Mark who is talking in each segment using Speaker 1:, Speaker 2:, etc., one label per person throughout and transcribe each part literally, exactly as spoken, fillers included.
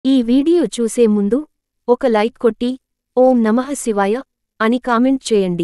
Speaker 1: ఈ వీడియో చూసే ముందు ఒక లైక్ కొట్టి ఓం నమః శివాయ అని కామెంట్ చేయండి.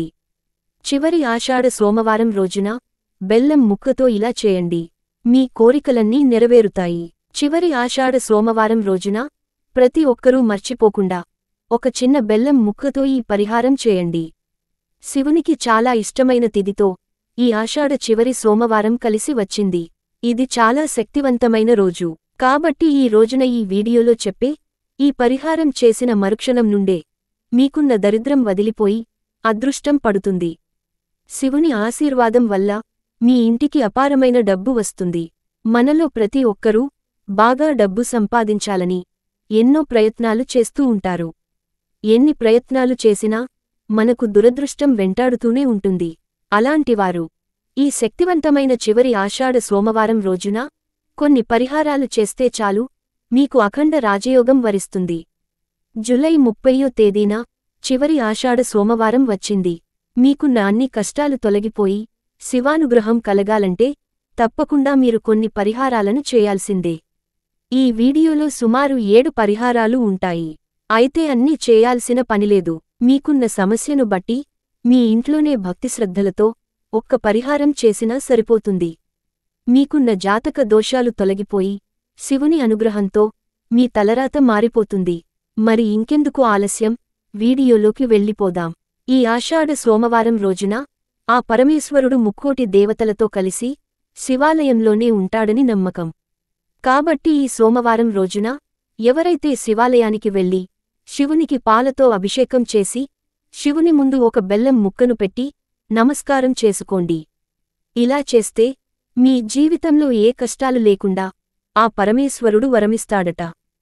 Speaker 1: చివరి ఆషాఢ సోమవారం రోజున బెల్లం ముక్కతో ఇలా చేయండి, మీ కోరికలన్నీ నెరవేరుతాయి. చివరి ఆషాఢ సోమవారం రోజున ప్రతి ఒక్కరూ మర్చిపోకుండా ఒక చిన్న బెల్లం ముక్కతో ఈ పరిహారం చేయండి. శివునికి చాలా ఇష్టమైన తిథితో ఈ ఆషాఢ చివరి సోమవారం కలిసి వచ్చింది. ఇది చాలా శక్తివంతమైన రోజు కాబట్టి ఈ రోజున ఈ వీడియోలో చెప్పే ఈ పరిహారం చేసిన మరుక్షణం నుండే మీకున్న దరిద్రం వదిలిపోయి అదృష్టం పడుతుంది. శివుని ఆశీర్వాదం వల్ల మీ ఇంటికి అపారమైన డబ్బు వస్తుంది. మనలో ప్రతి ఒక్కరూ బాగా డబ్బు సంపాదించాలని ఎన్నో ప్రయత్నాలు చేస్తూ ఉంటారు. ఎన్ని ప్రయత్నాలు చేసినా మనకు దురదృష్టం వెంటాడుతూనే ఉంటుంది. అలాంటివారు ఈ శక్తివంతమైన చివరి ఆషాఢ సోమవారం రోజున కొన్ని పరిహారాలు చేస్తే చాలు మీకు అఖండ రాజయోగం వరిస్తుంది. జూలై ముప్పయ్యో తేదీన చివరి ఆషాఢ సోమవారం వచ్చింది. మీకున్న అన్ని కష్టాలు తొలగిపోయి శివానుగ్రహం కలగాలంటే తప్పకుండా మీరు కొన్ని పరిహారాలను చేయాల్సిందే. ఈ వీడియోలో సుమారు ఏడు పరిహారాలు ఉంటాయి. అయితే అన్నీ చేయాల్సిన పనిలేదు. మీకున్న సమస్యను బట్టి మీ ఇంట్లోనే భక్తిశ్రద్ధలతో ఒక్క పరిహారం చేసినా సరిపోతుంది. మీకున్న జాతక దోషాలు తొలగిపోయి శివుని అనుగ్రహంతో మీ తలరాత మారిపోతుంది. మరి ఇంకెందుకు ఆలస్యం, వీడియోలోకి వెళ్ళిపోదాం. ఈ ఆషాఢ సోమవారం రోజున ఆ పరమేశ్వరుడు ముక్కోటి దేవతలతో కలిసి శివాలయంలోనే ఉంటాడని నమ్మకం. కాబట్టి ఈ సోమవారం రోజున ఎవరైతే శివాలయానికి వెళ్ళి శివునికి పాలతో అభిషేకం చేసి శివుని ముందు ఒక బెల్లం ముక్కను పెట్టి నమస్కారం చేసుకోండి. ఇలా చేస్తే మీ జీవితంలో ఏ కష్టాలు లేకుండా ఆ పరమేశ్వరుడు వరమిస్తాడట.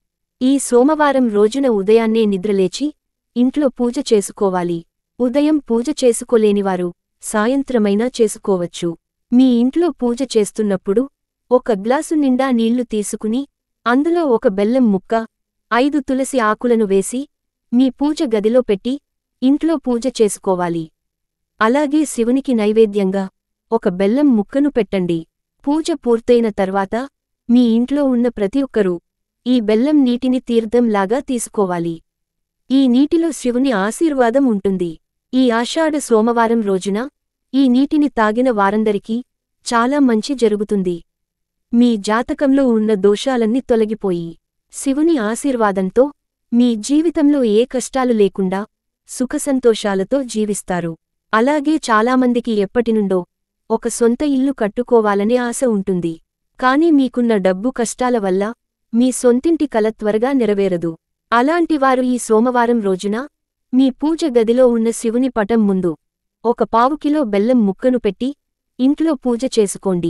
Speaker 1: ఈ సోమవారం రోజున ఉదయాన్నే నిద్రలేచి ఇంట్లో పూజ చేసుకోవాలి. ఉదయం పూజ చేసుకోలేనివారు సాయంత్రమైనా చేసుకోవచ్చు. మీ ఇంట్లో పూజ చేస్తున్నప్పుడు ఒక గ్లాసు నిండా నీళ్లు తీసుకుని అందులో ఒక బెల్లం ముక్క, ఐదు తులసి ఆకులను వేసి మీ పూజ గదిలో పెట్టి ఇంట్లో పూజ చేసుకోవాలి. అలాగే శివునికి నైవేద్యంగా ఒక బెల్లం ముక్కను పెట్టండి. పూజ పూర్తయిన తర్వాత మీ ఇంట్లో ఉన్న ప్రతి ఒక్కరూ ఈ బెల్లం నీటిని తీర్థంలాగా తీసుకోవాలి. ఈ నీటిలో శివుని ఆశీర్వాదం ఉంటుంది. ఈ ఆషాఢ సోమవారం రోజున ఈ నీటిని తాగిన వారందరికీ చాలా మంచి జరుగుతుంది. మీ జాతకంలో ఉన్న దోషాలన్నీ తొలగిపోయి శివుని ఆశీర్వాదంతో మీ జీవితంలో ఏ కష్టాలు లేకుండా సుఖసంతోషాలతో జీవిస్తారు. అలాగే చాలామందికి ఎప్పటినుండో ఒక సొంత ఇల్లు కట్టుకోవాలనే ఆశ ఉంటుంది. కానీ మీకున్న డబ్బు కష్టాల వల్ల మీ సొంతింటి కల త్వరగా నెరవేరదు. అలాంటివారు ఈ సోమవారం రోజున మీ పూజ గదిలో ఉన్న శివుని పటం ముందు ఒక పావుకిలో బెల్లం ముక్కను పెట్టి ఇంట్లో పూజ చేసుకోండి.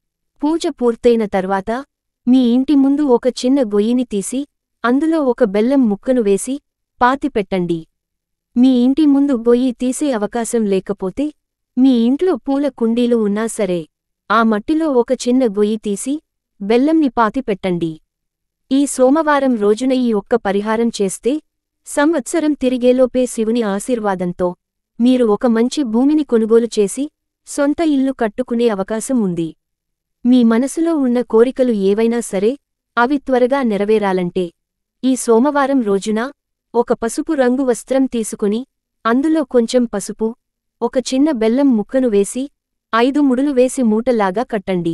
Speaker 1: పూజ పూర్తయిన తర్వాత మీ ఇంటి ముందు ఒక చిన్న గొయ్యిని తీసి అందులో ఒక బెల్లం ముక్కను వేసి పాతిపెట్టండి. మీ ఇంటి ముందు గొయ్యి తీసే అవకాశం లేకపోతే మీ ఇంట్లో పూల కుండీలు ఉన్నా సరే ఆ మట్టిలో ఒక చిన్న గొయ్యి తీసి బెల్లంని పాతిపెట్టండి. ఈ సోమవారం రోజున ఈ ఒక్క పరిహారం చేస్తే సంవత్సరం తిరిగేలోపే శివుని ఆశీర్వాదంతో మీరు ఒక మంచి భూమిని కొనుగోలు చేసి సొంత ఇల్లు కట్టుకునే అవకాశం ఉంది. మీ మనసులో ఉన్న కోరికలు ఏవైనా సరే అవి త్వరగా నెరవేరాలంటే ఈ సోమవారం రోజున ఒక పసుపు రంగు వస్త్రం తీసుకుని అందులో కొంచెం పసుపు, ఒక చిన్న బెల్లం ముక్కను వేసి ఐదు ముడులు వేసి మూటలాగా కట్టండి.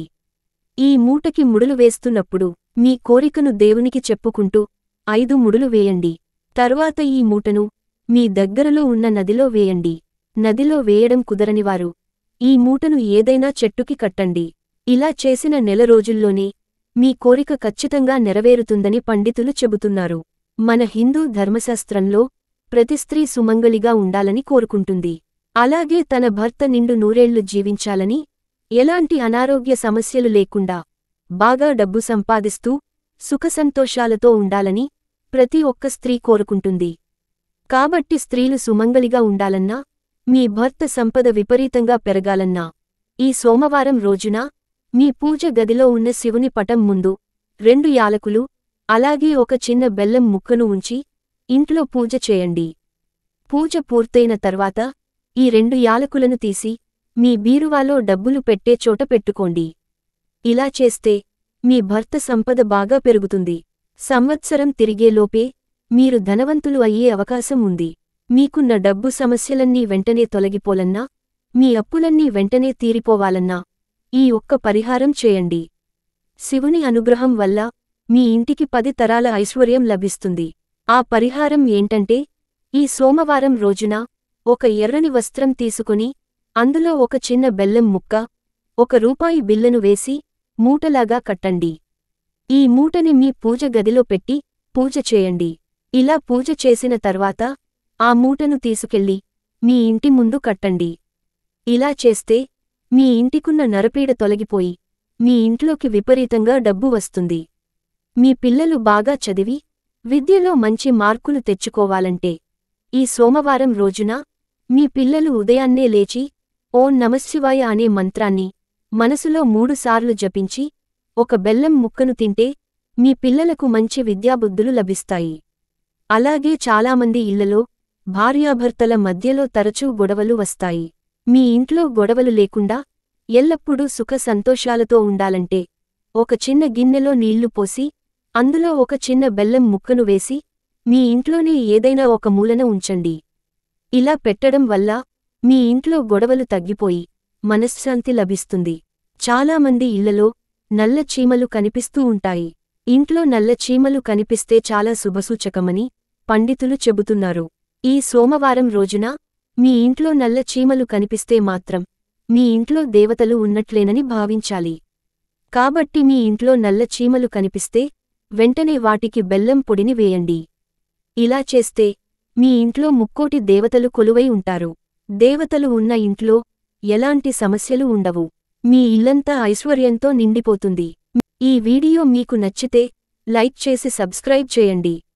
Speaker 1: ఈ మూటకి ముడులు వేస్తున్నప్పుడు మీ కోరికను దేవునికి చెప్పుకుంటూ ఐదు ముడులు వేయండి. తరువాత ఈ మూటను మీ దగ్గరలో ఉన్న నదిలో వేయండి. నదిలో వేయడం కుదరనివారు ఈ మూటను ఏదైనా చెట్టుకి కట్టండి. ఇలా చేసిన నెల రోజుల్లోనే మీ కోరిక ఖచ్చితంగా నెరవేరుతుందని పండితులు చెబుతున్నారు. మన హిందూ ధర్మశాస్త్రంలో ప్రతి స్త్రీ సుమంగళిగా ఉండాలని కోరుకుంటుంది. అలాగే తన భర్త నిండు నూరేళ్లు జీవించాలని, ఎలాంటి అనారోగ్య సమస్యలు లేకుండా బాగా డబ్బు సంపాదిస్తూ సుఖసంతోషాలతో ఉండాలని ప్రతి ఒక్క స్త్రీ కోరుకుంటుంది. కాబట్టి స్త్రీలు సుమంగళిగా ఉండాలన్నా, మీ భర్త సంపద విపరీతంగా పెరగాలన్నా ఈ సోమవారం రోజున మీ పూజ గదిలో ఉన్న శివుని పటం ముందు రెండు యాలకులు అలాగే ఒక చిన్న బెల్లం ముక్కను ఉంచి ఇంట్లో పూజ చేయండి. పూజ పూర్తయిన తర్వాత ఈ రెండు యాలకులను తీసి మీ బీరువాలో డబ్బులు పెట్టే చోట పెట్టుకోండి. ఇలా చేస్తే మీ భర్త సంపద బాగా పెరుగుతుంది. సంవత్సరం తిరిగేలోపే మీరు ధనవంతులు అయ్యే అవకాశం ఉంది. మీకున్న డబ్బు సమస్యలన్నీ వెంటనే తొలగిపోలన్నా, మీ అప్పులన్నీ వెంటనే తీరిపోవాలన్నా ఈ ఒక్క పరిహారం చేయండి. శివుని అనుగ్రహం వల్ల మీ ఇంటికి పది తరాల ఐశ్వర్యం లభిస్తుంది. ఆ పరిహారం ఏంటంటే, ఈ సోమవారం రోజున ఒక ఎర్రని వస్త్రం తీసుకుని అందులో ఒక చిన్న బెల్లం ముక్క, ఒక రూపాయి బిల్లును వేసి మూటలాగా కట్టండి. ఈ మూటని మీ పూజ గదిలో పెట్టి పూజ చేయండి. ఇలా పూజ చేసిన తర్వాత ఆ మూటను తీసుకెళ్లి మీ ఇంటి ముందు కట్టండి. ఇలా చేస్తే మీ ఇంటికున్న నరపీడ తొలగిపోయి మీ ఇంట్లోకి విపరీతంగా డబ్బు వస్తుంది. మీ పిల్లలు బాగా చదివి విద్యలో మంచి మార్కులు తెచ్చుకోవాలంటే ఈ సోమవారం రోజున మీ పిల్లలు ఉదయాన్నే లేచి ఓం నమశ్శివాయ అనే మంత్రాన్ని మనసులో మూడుసార్లు జపించి ఒక బెల్లం ముక్కను తింటే మీ పిల్లలకు మంచి విద్యాబుద్ధులు లభిస్తాయి. అలాగే చాలామంది ఇళ్లలో భార్యాభర్తల మధ్యలో తరచూ గొడవలు వస్తాయి. మీ ఇంట్లో గొడవలు లేకుండా ఎల్లప్పుడూ సుఖ సంతోషాలతో ఉండాలంటే ఒక చిన్న గిన్నెలో నీళ్లు పోసి అందులో ఒక చిన్న బెల్లం ముక్కను వేసి మీ ఇంట్లోనే ఏదైనా ఒక మూలన ఉంచండి. ఇలా పెట్టడం వల్ల మీ ఇంట్లో గొడవలు తగ్గిపోయి మనశ్శాంతి లభిస్తుంది. చాలామంది ఇళ్లలో నల్ల చీమలు కనిపిస్తూ ఉంటాయి. ఇంట్లో నల్ల చీమలు కనిపిస్తే చాలా శుభసూచకమని పండితులు చెబుతున్నారు. ఈ సోమవారం రోజున మీ ఇంట్లో నల్ల చీమలు కనిపిస్తే మాత్రం మీ ఇంట్లో దేవతలు ఉన్నట్లేనని భావించాలి. కాబట్టి మీ ఇంట్లో నల్ల చీమలు కనిపిస్తే వెంటనే వాటికి బెల్లం పొడిని వేయండి. ఇలా చేస్తే మీ ఇంట్లో ముక్కోటి దేవతలు కొలువై ఉంటారు. దేవతలు ఉన్న ఇంట్లో ఎలాంటి సమస్యలు ఉండవు. మీ ఇల్లంతా ఐశ్వర్యంతో నిండిపోతుంది. ఈ వీడియో మీకు నచ్చితే లైక్ చేసి సబ్స్క్రైబ్ చేయండి.